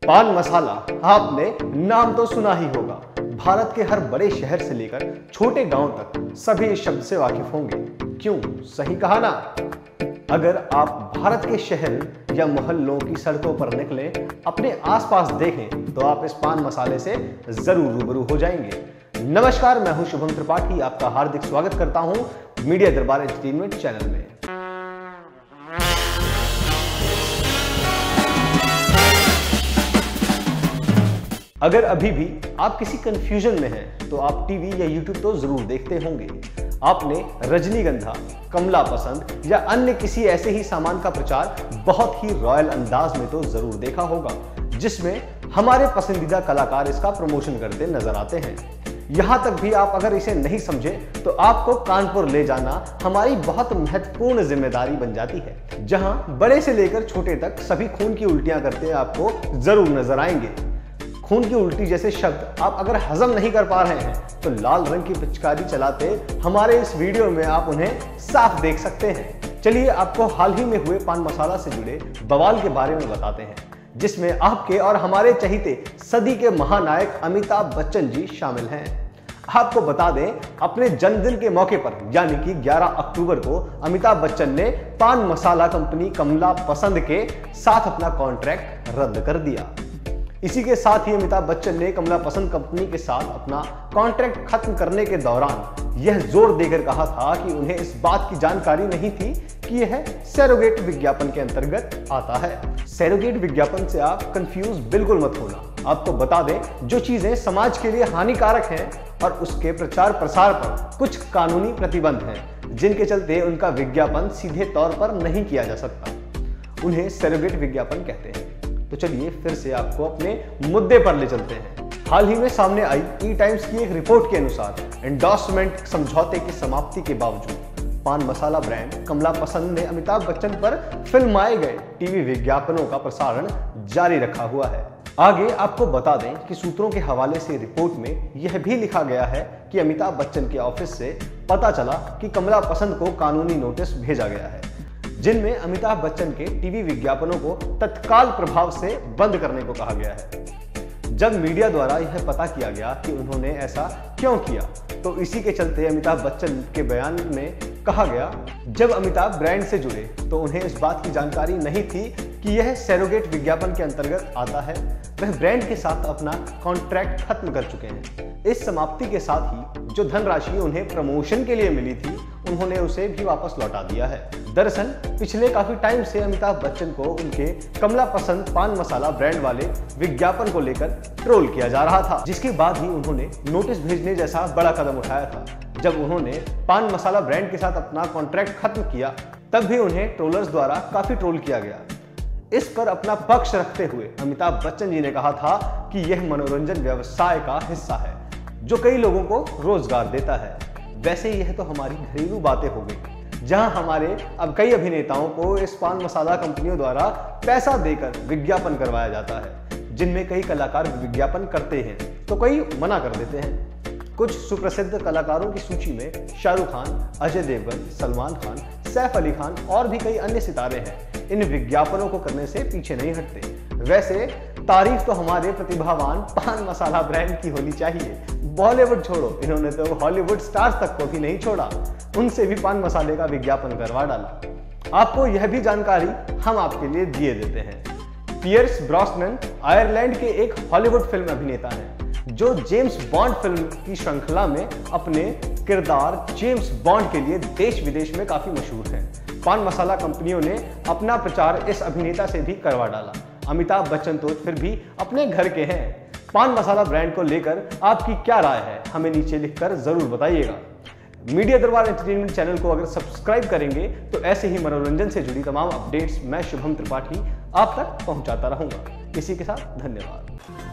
पान मसाला आपने नाम तो सुना ही होगा। भारत के हर बड़े शहर से लेकर छोटे गांव तक सभी इस शब्द से वाकिफ होंगे। क्यों? सही कहा ना। अगर आप भारत के शहर या मोहल्लों की सड़कों पर निकलें, अपने आसपास देखें, तो आप इस पान मसाले से जरूर रूबरू हो जाएंगे। नमस्कार, मैं हूं शुभम त्रिपाठी, आपका हार्दिक स्वागत करता हूं मीडिया दरबार एंटरटेनमेंट चैनल में। अगर अभी भी आप किसी कंफ्यूजन में हैं, तो आप टीवी या यूट्यूब तो जरूर देखते होंगे। आपने रजनीगंधा, कमला पसंद या अन्य किसी ऐसे ही सामान का प्रचार बहुत ही रॉयल अंदाज में तो जरूर देखा होगा, जिसमें हमारे पसंदीदा कलाकार इसका प्रमोशन करते नजर आते हैं। यहां तक भी आप अगर इसे नहीं समझे, तो आपको कानपुर ले जाना हमारी बहुत महत्वपूर्ण जिम्मेदारी बन जाती है, जहां बड़े से लेकर छोटे तक सभी खून की उल्टियां करते आपको जरूर नजर आएंगे। खून की उल्टी जैसे शब्द आप अगर हजम नहीं कर पा रहे हैं, तो लाल रंग की पिचकारी चलाते हमारे इस वीडियो में आप उन्हें साफ देख सकते हैं। चलिए आपको हाल ही में हुए पान मसाला से जुड़े बवाल के बारे में बताते हैं, जिसमें आपके और हमारे चहीते सदी के महानायक अमिताभ बच्चन जी शामिल हैं। आपको बता दें, अपने जन्मदिन के मौके पर यानी कि 11 अक्टूबर को अमिताभ बच्चन ने पान मसाला कंपनी कमला पसंद के साथ अपना कॉन्ट्रैक्ट रद्द कर दिया। इसी के साथ ही अमिताभ बच्चन ने कमला पसंद कंपनी के साथ अपना कॉन्ट्रैक्ट खत्म करने के दौरान यह जोर देकर कहा था कि उन्हें इस बात की जानकारी नहीं थी कि यह सैरोगेट विज्ञापन के अंतर्गत आता है। सैरोगेट विज्ञापन से आप कंफ्यूज बिल्कुल मत होना। आपको बता दें, जो चीजें समाज के लिए हानिकारक हैं और उसके प्रचार प्रसार पर कुछ कानूनी प्रतिबंध हैं, जिनके चलते उनका विज्ञापन सीधे तौर पर नहीं किया जा सकता, उन्हें सैरोगेट विज्ञापन कहते हैं। तो चलिए फिर से आपको अपने मुद्दे पर ले चलते हैं। हाल ही में सामने आई ई टाइम्स की एक रिपोर्ट के अनुसार एंडोर्समेंट समझौते की समाप्ति के बावजूद पान मसाला ब्रांड कमला पसंद ने अमिताभ बच्चन पर फिल्माए गए टीवी विज्ञापनों का प्रसारण जारी रखा हुआ है। आगे आपको बता दें कि सूत्रों के हवाले से रिपोर्ट में यह भी लिखा गया है कि अमिताभ बच्चन के ऑफिस से पता चला कि कमला पसंद को कानूनी नोटिस भेजा गया है, जिनमें अमिताभ बच्चन के टीवी विज्ञापनों को तत्काल प्रभाव से बंद करने को कहा गया है। जब मीडिया द्वारा यह पता किया गया कि उन्होंने ऐसा क्यों किया, तो इसी के चलते अमिताभ बच्चन के बयान में कहा गया, जब अमिताभ ब्रांड से जुड़े तो उन्हें इस बात की जानकारी नहीं थी कि यह सैरोगेट विज्ञापन के अंतर्गत आता है। वह ब्रांड के साथ अपना कॉन्ट्रैक्ट खत्म कर चुके हैं। इस समाप्ति के साथ ही जो धनराशि उन्हें प्रमोशन के लिए मिली थी, उन्होंने उसे भी वापस लौटा दिया है। दरअसल पिछले काफी टाइम से अमिताभ बच्चन को उनके कमला पसंद पान मसाला ब्रांड वाले विज्ञापन को लेकर ट्रोल किया जा रहा था, जिसके बाद ही उन्होंने नोटिस भेजने जैसा बड़ा कदम उठाया था। जब उन्होंने पान मसाला ब्रांड के साथ अपना कॉन्ट्रैक्ट खत्म किया, तब भी उन्हें ट्रोलर्स द्वारा काफी ट्रोल किया गया। इस पर अपना पक्ष रखते हुए अमिताभ बच्चन जी ने कहा था कि यह मनोरंजन व्यवसाय का हिस्सा है, जो कई लोगों को रोजगार देता है। वैसे यह तो हमारी घरेलू बातें हो गई, जहां हमारे अब कई अभिनेताओं को इस पान मसाला कंपनियों द्वारा पैसा देकर विज्ञापन करवाया जाता है, जिनमें कई कलाकार विज्ञापन करते हैं तो कई मना कर देते हैं। कुछ सुप्रसिद्ध कलाकारों की सूची में शाहरुख खान, अजय देवगन, सलमान खान, सैफ अली खान और भी कई अन्य सितारे हैं। इन विज्ञापनों को करने से पीछे नहीं हटते। वैसे तारीफ तो हमारे प्रतिभावान पान मसाला ब्रांड की होनी चाहिए। बॉलीवुड छोड़ो, इन्होंने तो हॉलीवुड स्टार्स तक को भी नहीं छोड़ा, उनसे भी पान मसाले का विज्ञापन करवा डाला। आपको यह भी जानकारी हम आपके लिए दिए देते हैं। पियर्स ब्रॉसनन आयरलैंड के एक हॉलीवुड फिल्म अभिनेता हैं, जो जेम्स बॉन्ड फिल्म की श्रृंखला में अपने किरदार जेम्स बॉन्ड के लिए देश विदेश में काफी मशहूर हैं। पान मसाला कंपनियों ने अपना प्रचार इस अभिनेता से भी करवा डाला। अमिताभ बच्चन तो फिर भी अपने घर के हैं। पान मसाला ब्रांड को लेकर आपकी क्या राय है, हमें नीचे लिखकर जरूर बताइएगा। मीडिया दरबार एंटरटेनमेंट चैनल को अगर सब्सक्राइब करेंगे, तो ऐसे ही मनोरंजन से जुड़ी तमाम अपडेट्स मैं शुभम त्रिपाठी आप तक पहुंचाता रहूंगा। इसी के साथ धन्यवाद।